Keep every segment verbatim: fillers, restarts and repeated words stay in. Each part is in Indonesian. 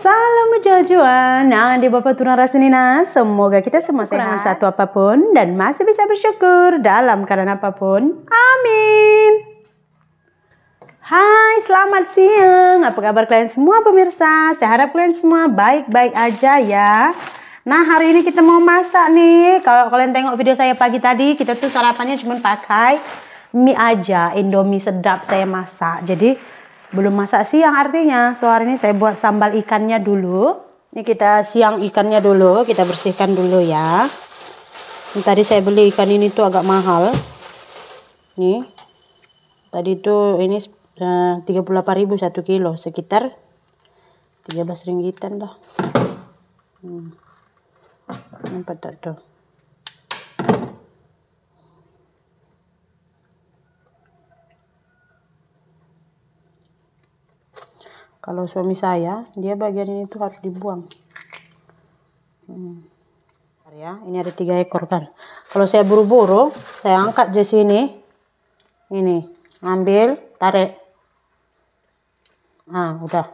salam jajuan. Nah, di Bapak Tuna Rasinina, semoga kita semua sehat satu apapun dan masih bisa bersyukur dalam keadaan apapun. Amin. Hai, selamat siang. Apa kabar kalian semua pemirsa? Saya harap kalian semua baik-baik aja ya. Nah, hari ini kita mau masak nih. Kalau kalian tengok video saya pagi tadi, kita tuh sarapannya cuma pakai mie aja. Indomie sedap saya masak. Jadi belum masak siang artinya. So hari ini saya buat sambal ikannya dulu. Ini kita siang ikannya dulu, kita bersihkan dulu ya. Ini tadi saya beli ikan ini tuh agak mahal. Nih. Tadi tuh ini uh, tiga puluh delapan ribu satu kilo, sekitar tiga belas ringgitan dah. Hmm. Nampak tak tuh? Kalau suami saya, dia bagian ini tuh harus dibuang. Hmm. Ya, ini ada tiga ekor kan. Kalau saya buru-buru, saya angkat di sini. Ini, ambil, tarik. Nah, udah.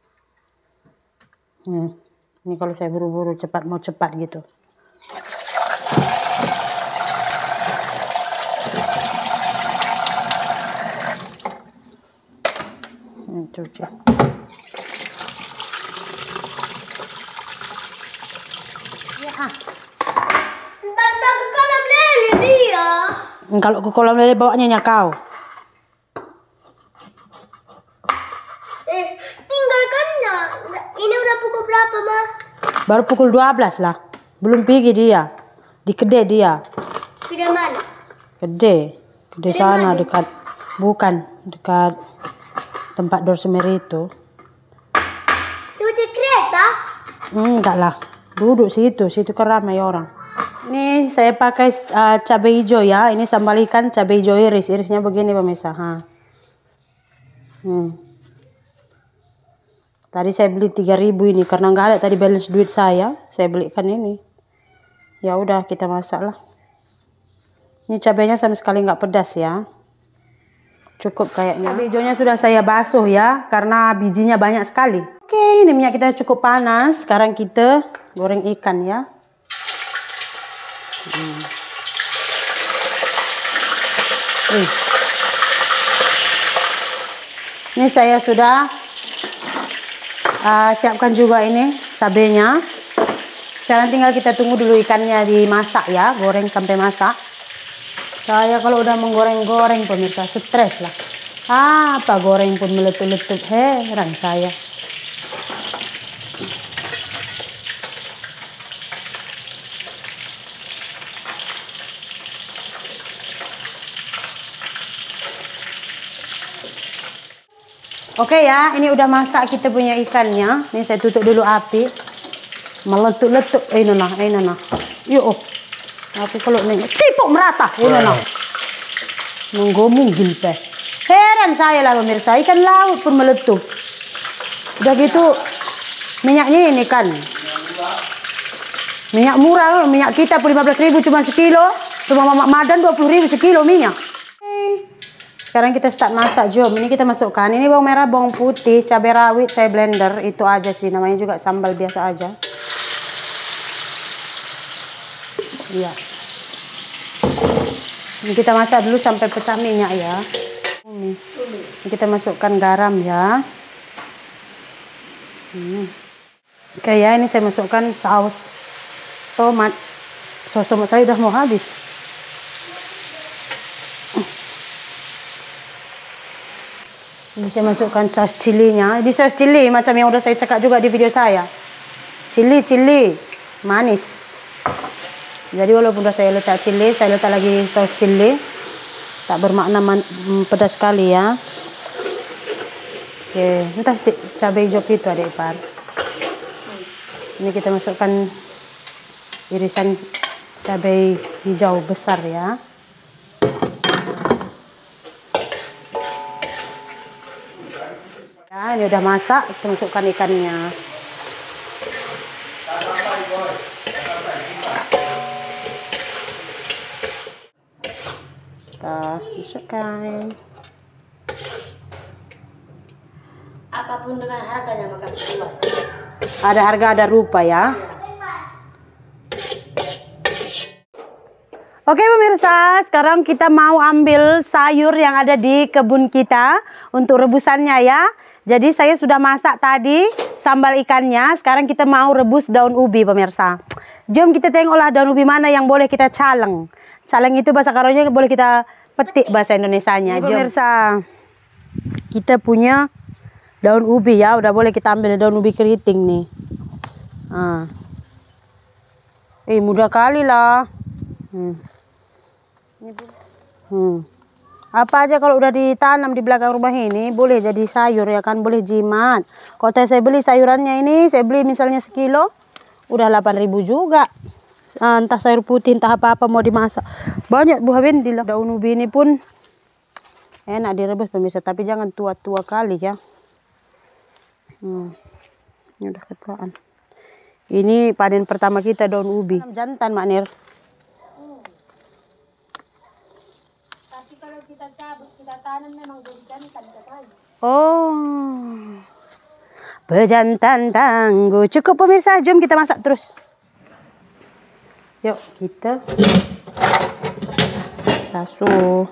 Hmm. Ini kalau saya buru-buru, cepat mau cepat gitu. Hmm, cuci. Tante ke kolam lele dia. Kalau ke kolam lele bawanya kau. Eh, tinggalkannya. Ini udah pukul berapa, Ma? Baru pukul dua belas lah. Belum pergi dia. Di kedai dia. Kedai mana? Kedai. Kedai sana dekat. Bukan. Dekat tempat Dorsemeri itu. Cuci kereta? Enggak lah. Duduk situ. Situ kan ramai orang. Ini saya pakai uh, cabai hijau ya. Ini sambal ikan cabai hijau iris. Irisnya begini pemirsa. Ha. Hmm. Tadi saya beli tiga ribu ini. Karena nggak ada tadi balance duit saya. Saya belikan ini. Ya udah kita masak lah. Ini cabainya sama sekali nggak pedas ya. Cukup kayaknya. Cabai hijaunya sudah saya basuh ya. Karena bijinya banyak sekali. Oke, ini minyak kita cukup panas. Sekarang kita goreng ikan ya. Hmm. Uh. Ini saya sudah uh, siapkan juga ini cabenya. Sekarang tinggal kita tunggu dulu ikannya dimasak ya, goreng sampai masak. Saya kalau udah menggoreng-goreng pemirsa stres lah. Ah, apa goreng pun meletup-letup, heran saya. Oke ya, ini udah masak kita punya ikannya. Ini saya tutup dulu api. Meletup-letup. Eh, nona, eh, nona. Yuk, oh. Aku kalau nengok, cipok merata. Eh, nona. Menggomong gilpeh. Heran saya lah pemirsa, ikan laut pun meletup. Udah gitu, minyaknya ini kan. Minyak murah, minyak kita pun lima belas ribu cuma sekilo. Rumah Mamak Madan dua puluh ribu sekilo minyak. Sekarang kita start masak, jom. Ini kita masukkan. Ini bawang merah, bawang putih, cabai rawit saya blender. Itu aja sih, namanya juga sambal biasa aja. Iya. Ini kita masak dulu sampai pecah minyak ya. Ini, ini kita masukkan garam ya. Hmm. Oke ya, ini saya masukkan saus tomat. Saus tomat saya udah mau habis. Ini saya masukkan saus cilinya. Ini saus cili macam yang udah saya cakap juga di video saya. Cili, cili, manis. Jadi walaupun udah saya letak cili, saya letak lagi saus cili. Tak bermakna pedas sekali ya. Oke, entah sedikit cabai hijau itu adik ipar. Ini kita masukkan irisan cabai hijau besar ya. Ya, ini udah masak, kita masukkan ikannya. Kita masukkan. Apapun dengan harganya maka sesuai. Ada harga, ada rupa ya. Oke pemirsa, sekarang kita mau ambil sayur yang ada di kebun kita untuk rebusannya ya. Jadi saya sudah masak tadi sambal ikannya. Sekarang kita mau rebus daun ubi pemirsa. Jom kita tengoklah daun ubi mana yang boleh kita caleng. Caleng itu bahasa Karonya boleh kita petik bahasa Indonesianya. Jom. Pemirsa, kita punya daun ubi ya. Udah boleh kita ambil daun ubi keriting nih. Nah. Eh mudah kali lah. Hmm. Hmm. Apa aja kalau udah ditanam di belakang rumah ini boleh jadi sayur ya kan, boleh jimat. Kalau saya beli sayurannya ini, saya beli misalnya sekilo, udah delapan ribu juga. Entah sayur putih, entah apa-apa mau dimasak. Banyak buah bendi lah. Daun ubi ini pun enak direbus pemirsa, tapi jangan tua-tua kali ya. Hmm. Ini udah ketuaan. Ini panen pertama kita daun ubi. Jantan Mak Nir. Oh, bejantan tangguh. Cukup pemirsa, jom kita masak terus. Yuk kita basuh.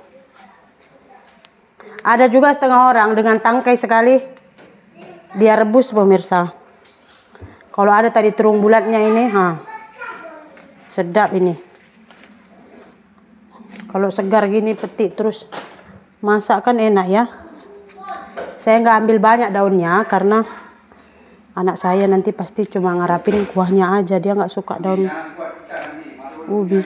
Ada juga setengah orang dengan tangkai sekali dia rebus pemirsa. Kalau ada tadi terung bulatnya ini, ha, sedap ini. Kalau segar gini petik terus masak kan enak ya. Saya nggak ambil banyak daunnya karena anak saya nanti pasti cuma ngarapin kuahnya aja. Dia nggak suka daun ubi.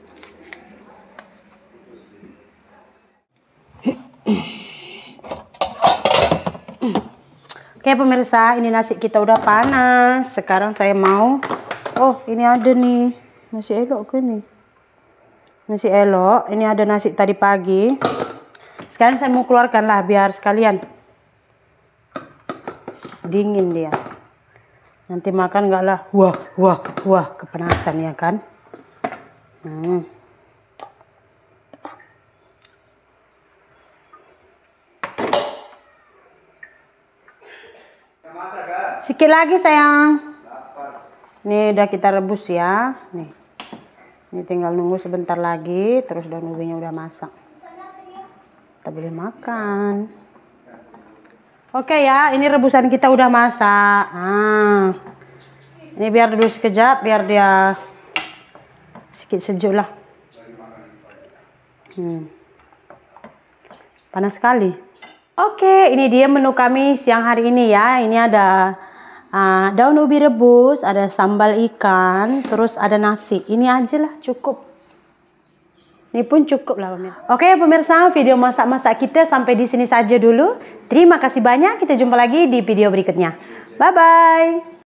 Oke pemirsa, ini nasi kita udah panas. Sekarang saya mau, oh ini ada nih nasi elok ke nih. Nasi elok, ini ada nasi tadi pagi. Sekarang saya mau keluarkan lah biar sekalian dingin dia. Nanti makan enggak lah, wah wah wah kepanasan ya kan. Hmm. Sikit lagi sayang. Ini udah kita rebus ya. Nih. Ini tinggal nunggu sebentar lagi, terus daun ubinya udah masak. Kita boleh makan. Oke ya, ini rebusan kita udah masak. Nah, ini biar dulu sekejap, biar dia sedikit sejuk lah. Hmm. Panas sekali. Oke, ini dia menu kami siang hari ini ya. Ini ada uh, daun ubi rebus, ada sambal ikan, terus ada nasi. Ini aja lah, cukup. Ini pun cukup lah pemirsa. Oke pemirsa, video masak-masak kita sampai di sini saja dulu. Terima kasih banyak. Kita jumpa lagi di video berikutnya. Bye-bye.